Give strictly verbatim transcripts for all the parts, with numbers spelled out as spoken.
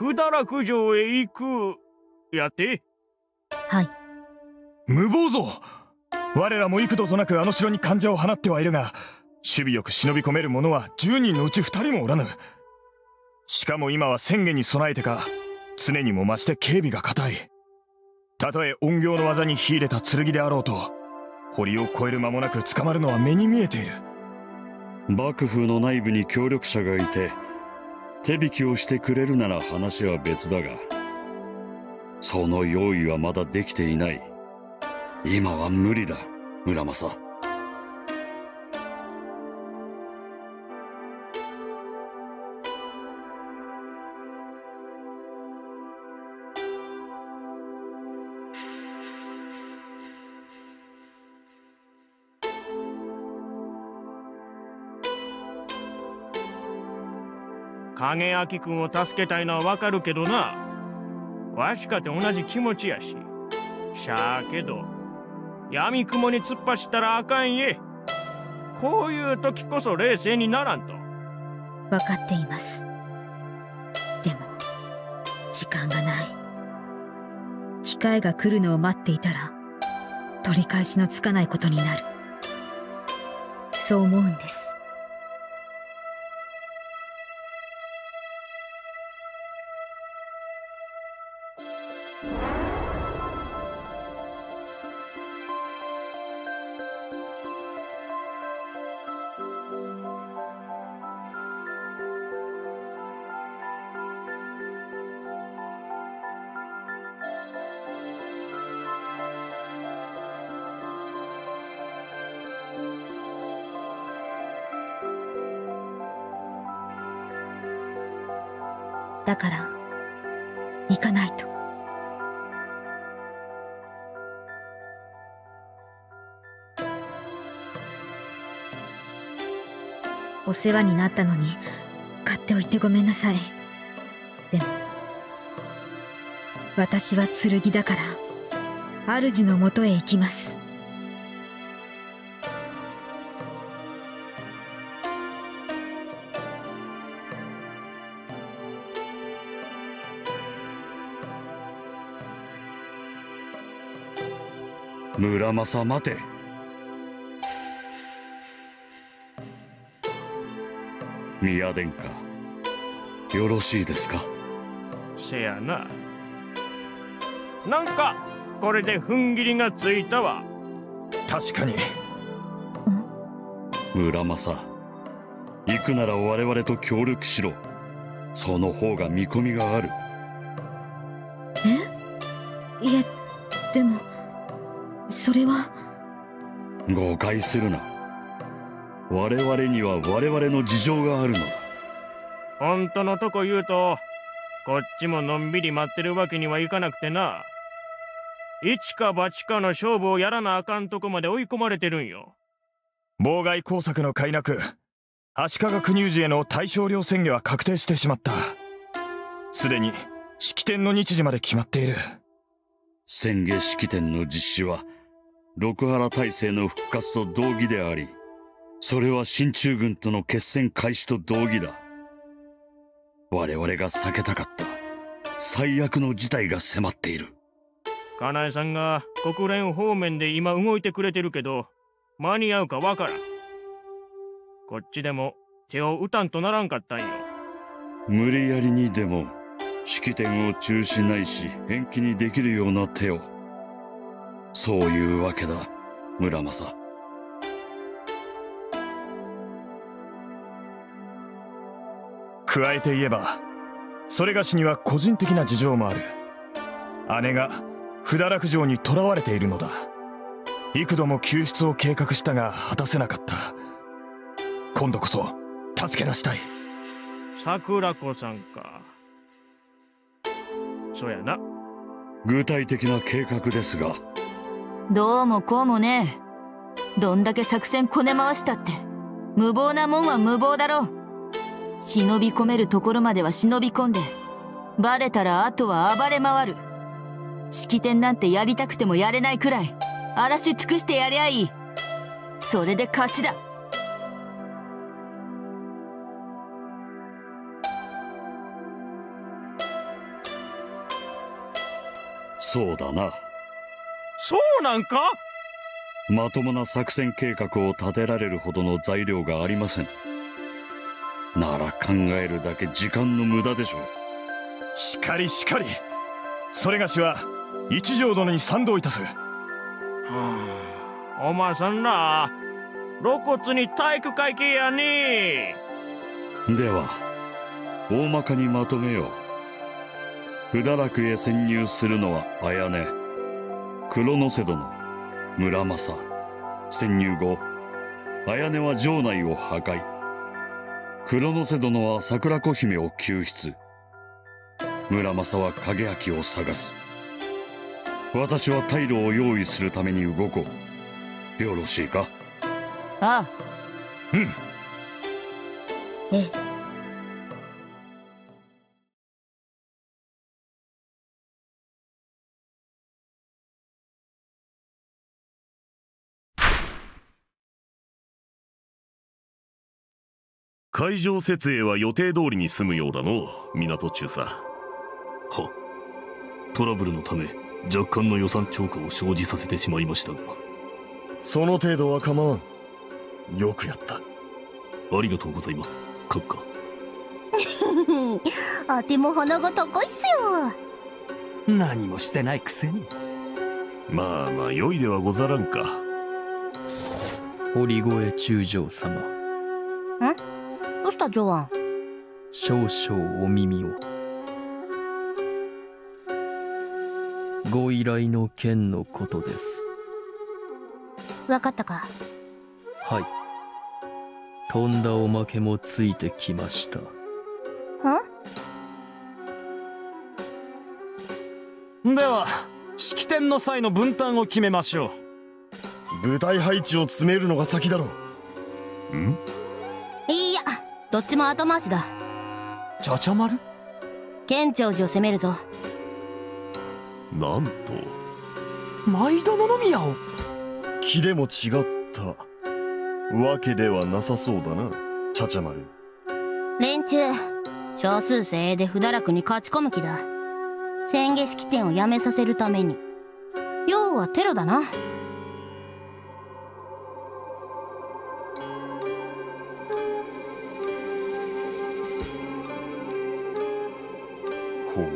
不堕落城へ行くやて。 はい。 無謀ぞ。我らも幾度となくあの城に患者を放ってはいるが、守備よく忍び込める者はじゅうにんのうちふたりもおらぬ。しかも今は宣言に備えてか、常にも増して警備が固い。たとえ隠形の技に秀でた剣であろうと、堀を越える間もなく捕まるのは目に見えている。 幕府の内部に協力者がいて手引きをしてくれるなら話は別だが、その用意はまだできていない。今は無理だ、村正。 影明君を助けたいのはわかるけどな。わしかて同じ気持ちやし。しゃあけど闇雲に突っ走ったらあかんえ。こういう時こそ冷静にならんと。 分かっています。でも時間がない。機会が来るのを待っていたら取り返しのつかないことになる。そう思うんです。だから行かないと。お世話になったのに買っておいてごめんなさい。でも私は剣だから主のもとへ行きます。 村正、待て。宮殿下、よろしいですか。 せやな。なんかこれで踏ん切りがついたわ。 確かに。 村正、行くなら我々と協力しろ。その方が見込みがある。 え？いえ、でもそれは。 誤解するな。我々には我々の事情があるのだ。 本当のとこ言うと、こっちものんびり待ってるわけにはいかなくてな。一か八かの勝負をやらなあかんとこまで追い込まれてるんよ。 妨害工作の快なく、足利国氏への大将領宣言は確定してしまった。すでに式典の日時まで決まっている。 宣言式典の実施は六原体制の復活と同義であり、それは進駐軍との決戦開始と同義だ。我々が避けたかった最悪の事態が迫っている。 かなえさんが国連方面で今動いてくれてるけど、間に合うかわからん。こっちでも手を打たんとならんかったんよ。 無理やりにでも式典を中止ないし延期にできるような手を。そういうわけだ、村正。 加えて言えば、それがしには個人的な事情もある。姉が不堕落城に囚われているのだ。幾度も救出を計画したが果たせなかった。今度こそ助け出したい。 桜子さんか。そうやな。 具体的な計画ですが。 どうもこうもね。どんだけ作戦こね回したって無謀なもんは無謀だろう。忍び込めるところまでは忍び込んで、バレたらあとは暴れ回る。式典なんてやりたくてもやれないくらい荒らし尽くしてやりゃいい。それで勝ちだ。 そうだな。 そうなんか？ まともな作戦計画を立てられるほどの材料がありません。なら考えるだけ時間の無駄でしょう。 しかりしかり。それがしは一条殿に賛同いたす。はあ、お前さんら露骨に体育会系やね。 では大まかにまとめよう。不堕落へ潜入するのは綾音、黒ノ瀬殿、村正。潜入後綾音は城内を破壊、黒ノ瀬殿は桜子姫を救出、村正は影明を探す。私は退路を用意するために動こう。よろしいか？ ああ。 うん。 ええ。 海上設営は予定通りに済むようだの、港中佐。は、トラブルのため若干の予算超過を生じさせてしまいましたが。 その程度は構わん。よくやった。 ありがとうございます、閣下。 あても鼻が高いっすよ。 何もしてないくせに。 まあまあ良いではござらんか。 堀越中将様。ん？ どうしたジョアン？ 少々お耳を。ご依頼の件のことです。 わかったか？ はい。とんだおまけもついてきました。 ん？では式典の際の分担を決めましょう。部隊配置を詰めるのが先だろう。 ん？ いや、どっちも後回しだ。 ちゃちゃ丸？ 県庁寺を攻めるぞ。 なんと毎度の宮を。 気でも違ったわけではなさそうだな、ちゃちゃ丸。 連中少数精鋭で不堕落に勝ち込む気だ。宣下式典をやめさせるために。要はテロだな。 ほう。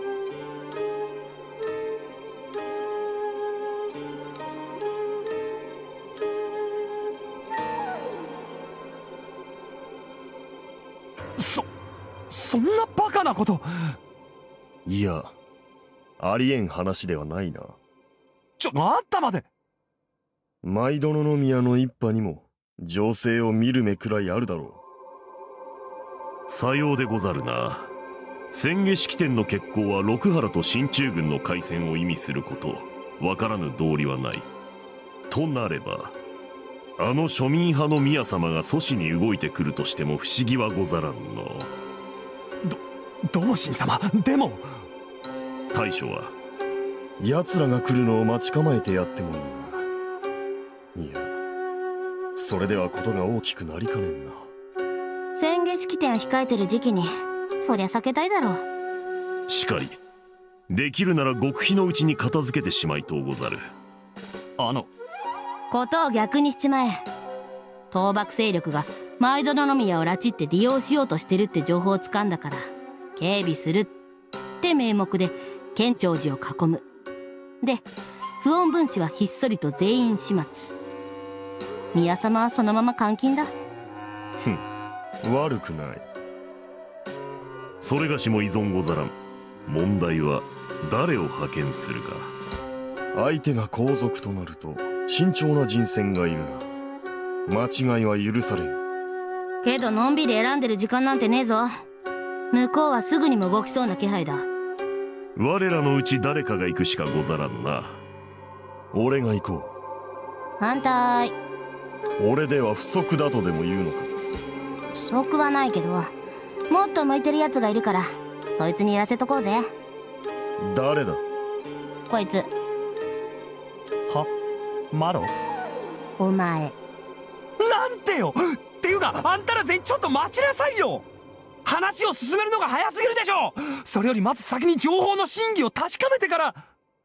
そそんなバカなこと。 いや、ありえん話ではないな。 ちょ、あったまで。 毎度の宮の一派にも情勢を見る目くらいあるだろう。さようでござるな。宣下式典の決行は六原と進駐軍の開戦を意味すること、わからぬ道理はない。となればあの庶民派の宮様が阻止に動いてくるとしても不思議はござらんの。 ど同心様、でも大将は奴らが来るのを待ち構えてやってもいいが、いや、それではことが大きくなりかねんな。 宣下式典を控えてる時期にそりゃ避けたいだろう。しかりできるなら極秘のうちに片付けてしまいとうござる。 あのことを逆にしちまえ。倒幕勢力が毎度の宮を拉致って利用しようとしてるって情報をつかんだから、警備するって名目で県庁寺を囲む。で不穏分子はひっそりと全員始末。宮様はそのまま監禁だ。 ふん、悪くない。 それがしも依存ござらん。問題は誰を派遣するか。 相手が皇族となると慎重な人選がいるな。間違いは許されん。 けどのんびり選んでる時間なんてねえぞ。向こうはすぐにも動きそうな気配だ。 我らのうち誰かが行くしかござらんな。 俺が行こう。反対。 俺では不足だとでも言うのか。 不足はないけどもっと向いてるやつがいるからそいつにやらせとこうぜ。 誰だ？ こいつ。 は？マロ？ お前。 なんてよ。っていうかあんたら全員ちょっと待ちなさいよ。話を進めるのが早すぎるでしょ。それよりまず先に情報の真偽を確かめてから。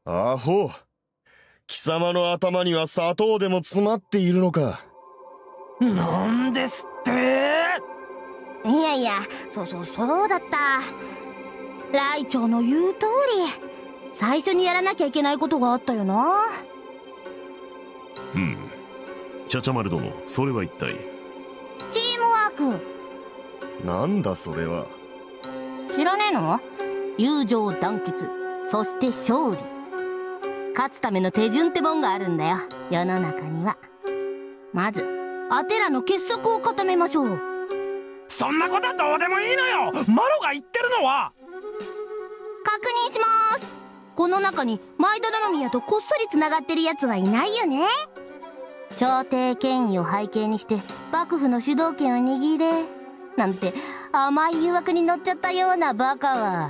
アホ、貴様の頭には砂糖でも詰まっているのか。 なんですって。 いやいや、そうそうそうだった。ライチョウの言う通り、最初にやらなきゃいけないことがあったよな。 うん。ちゃちゃ丸殿、それは一体。 チームワーク。なんだそれは。 知らねえの？友情団結、そして勝利。勝つための手順ってもんがあるんだよ、世の中には。まずアテラの結束を固めましょう。 そんなことはどうでもいいのよ。マロが言ってるのは。 確認します。この中にマイドラノミアとこっそりつながってるやつはいないよね。朝廷権威を背景にして幕府の主導権を握れなんて甘い誘惑に乗っちゃったようなバカは。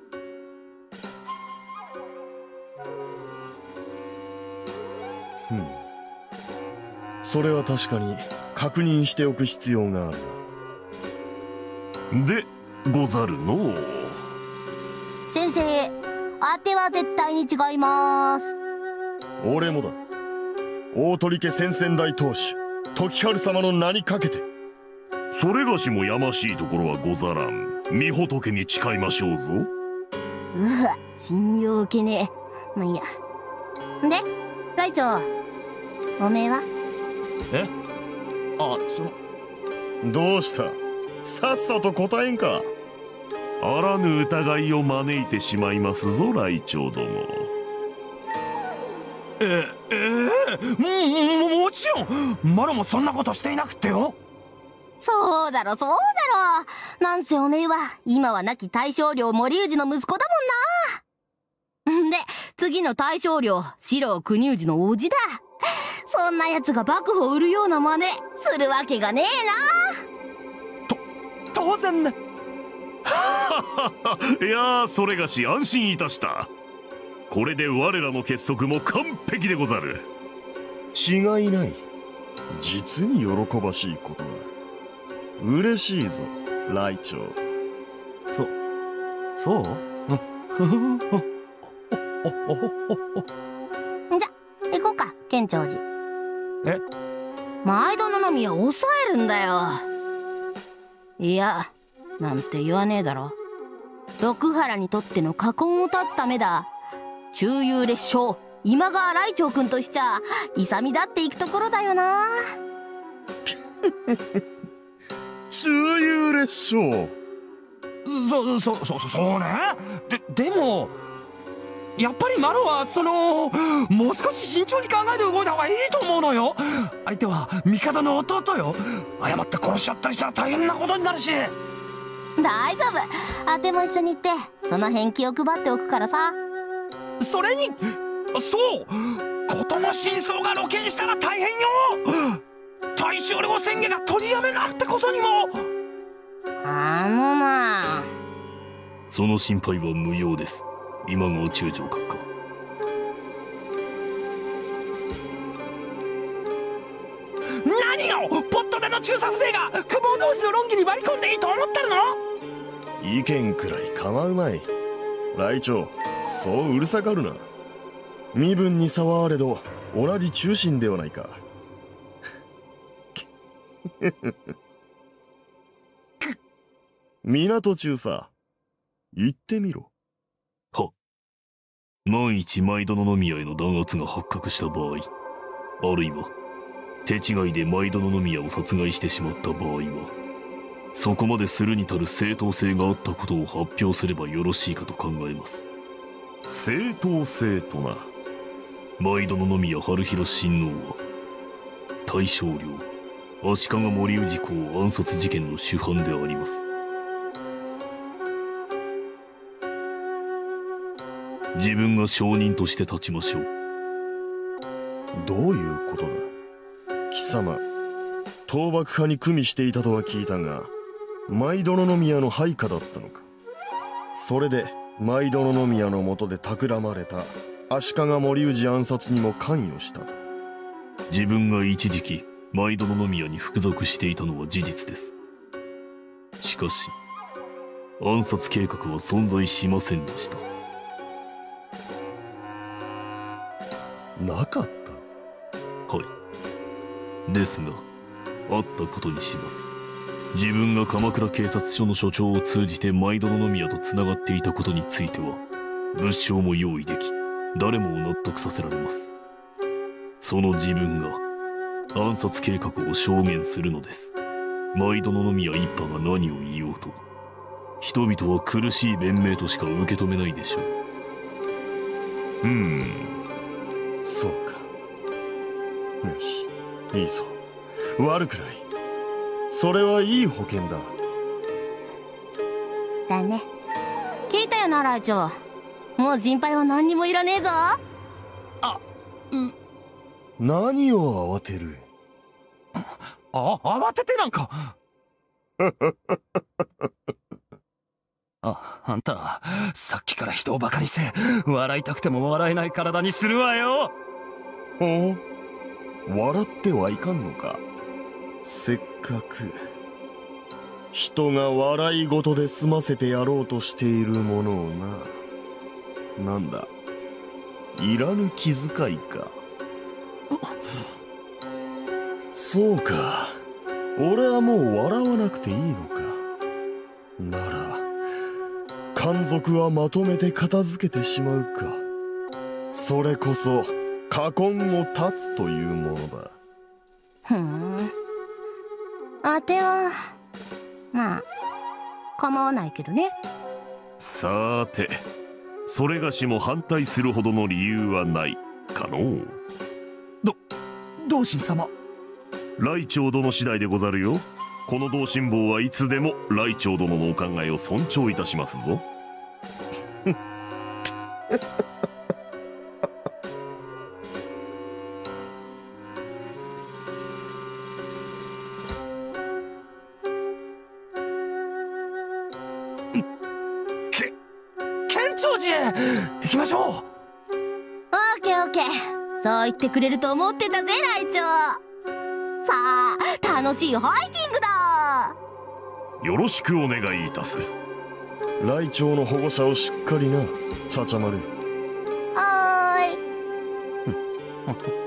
うん、それは確かに確認しておく必要がある。 でござるのう。 先生、当ては絶対に違います。 俺もだ。大鳥家先々代当主時春様の名にかけて。 それがしもやましいところはござらん。御仏に誓いましょうぞ。 うわ、信用受けねえ。まあいいや。でライチョウ、おめえは？ え？あ、その。 どうした？さっさと答えんか。 あらぬ疑いを招いてしまいますぞ、ライチョウ殿。 え、えー、も、も、もちろんマロもそんなことしていなくってよ。 そうだろそうだろ。なんせおめえは今は亡き大将領森氏の息子だもんな。んで次の大将領四郎国氏の叔父だ。そんなやつが幕府を売るような真似するわけがねえな。 と当然ね。 いやー、それがし安心いたした。これで我らの結束も完璧でござる。 違いない。実に喜ばしいことだ。嬉しいぞライチョウ。 そそうじゃ行こうか県長寺。 え？ マイドノ宮を抑えるんだよ。いやなんて言わねえだろ。六原にとっての禍根を断つためだ。中遊列将今川ライチョウ君としちゃ勇み立っていくところだよな。 中遊列将。 そそそそそうね。ででもやっぱりマロはそのもう少し慎重に考えて動いた方がいいと思うのよ。相手は帝の弟よ。誤って殺しちゃったりしたら大変なことになるし。 大丈夫、あても一緒に行ってその辺気を配っておくからさ。 それにそう事の真相が露見したら大変よ。大将領宣言が取りやめなんてことにも。 あのな、 その心配は無用です。今川中将閣下。 何よ、ポットでの中佐不正が久保同士の論議に割り込んでいいと思ってるの？ 意見くらい構うまい。ライチョウ、そううるさがるな。身分に差はあれど同じ中心ではないか。港中佐、言ってみろ。 は。万一マイドノ宮への弾圧が発覚した場合、あるいは手違いでマイドノ宮を殺害してしまった場合は、そこまでするに足る正当性があったことを発表すればよろしいかと考えます。正当性とな。マイドノ宮春広親王は大将領足利森氏公暗殺事件の主犯であります。自分が証人として立ちましょう。 どういうことだ貴様。倒幕派に組みしていたとは聞いたが、マイドノ宮の配下だったのか。それでマイドノ宮の下で企まれた足利森氏暗殺にも関与したと。 自分が一時期マイドノ宮に服属していたのは事実です。しかし暗殺計画は存在しませんでした。 なかった。 はい。ですがあったことにします。自分が鎌倉警察署の署長を通じて舞殿宮とつながっていたことについては物証も用意でき、誰もを納得させられます。その自分が暗殺計画を証言するのです。舞殿宮一派が何を言おうと、人々は苦しい弁明としか受け止めないでしょう。 うーん、そうか。よし、いいぞ。悪くない。それはいい保険だ。 だね。聞いたよな、ライチョウ。もう心配は何にもいらねえぞ。 あ、う何を慌てる。 あ、慌ててなんか。あ、あんた、さっきから人をバカにして、笑いたくても笑えない体にするわよ。 お、笑ってはいかんのか。せっかく人が笑い事で済ませてやろうとしているものをな。なんだ、いらぬ気遣いか。そうか、俺はもう笑わなくていいのか。なら奸賊はまとめて片付けてしまうか。それこそ禍根を断つというものだ。 ふん、あてはまあ構わないけどね。 さーて、それがしも反対するほどの理由はないかのう。 ど同心様、 雷鳥殿次第でござるよ。この同心坊はいつでも雷鳥殿のお考えを尊重いたしますぞ。 け県庁寺へ行きましょう。 オーケーオーケー、そう言ってくれると思ってたぜ、ライチョウ。さあ、楽しいハイキングだ。 よろしくお願いいたす。 ライチョウの保護者をしっかりな、ちゃちゃまる。 はーい。